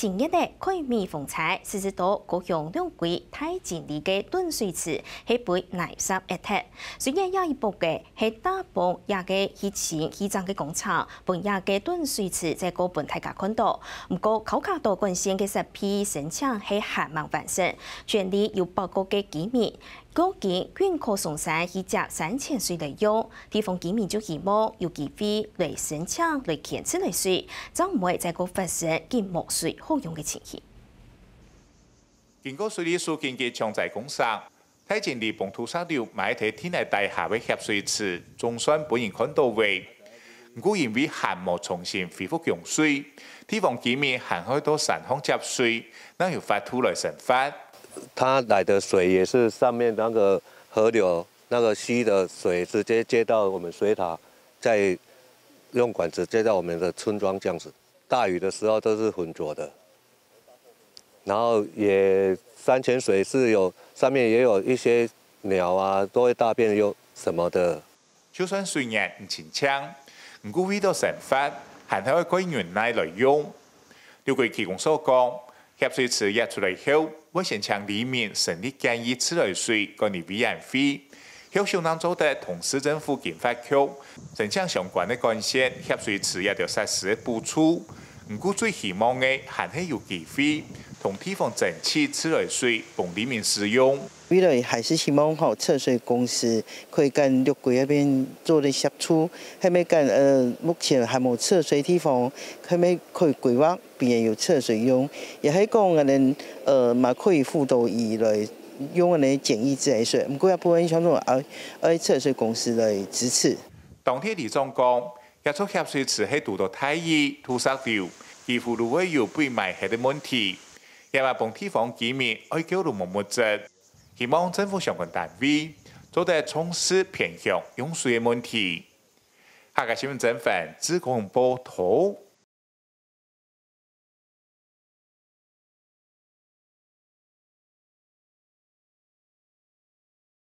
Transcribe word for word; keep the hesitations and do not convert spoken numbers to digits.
前日的开面风采，四十度高雄两轨太前里嘅断水池係被泥沙壓塌。雖然也一部嘅係大埔也嘅以前以前嘅工廠，本也嘅斷水池在嗰本大家看到，不過考卡多關線嘅實批申請係還蠻完成，全力要報告嘅機密。 高見遠靠松山以集三千水嚟用，地方居民就希望有機會嚟申請嚟建設嚟水，就唔會再個發生見冇水好用嘅情形。 經過水利署經嘅強制工商，太前里崩土沙流買睇天然大廈嘅集水池，總算本人看到位。唔過因為還冇重新恢復用水，地方居民還可以到山方接水，那要發土來生發。 它來的水也是上面那個河流、那個溪的水，直接接到我們水塔，再用管子接到我們的村莊這樣子。大雨的時候都是渾濁的，然後也山泉水是有上面也有一些鳥啊，都會大便有什麼的。 就算水源唔清澈，唔過為到生發，還係可以原來來用。劉貴提供所講，集水池壓出來後。 我先向里面成立建議自來水管理委員會，向相當做的同市政府經發局，申請相關的管線集水池也要實施補助。唔過最希望的還係有機會同地方爭取自來水供里面使用。 未來還是希望吼測水公司可以跟六桂那邊做啲協助，係咪跟呃目前還冇測水地方，係咪可以規劃邊有測水用，也係講我哋呃嘛可以輔導伊來用我哋簡易自來水，唔過一部分想做愛愛測水公司來支持。 當天李總講，一座集水池係遇到太熱、土石流，幾乎都會有被埋下的問題，也話幫地方居民愛叫到冇物質。 希望政府相關單位做得重視偏向用水的問題。下個新聞整份，自公報道。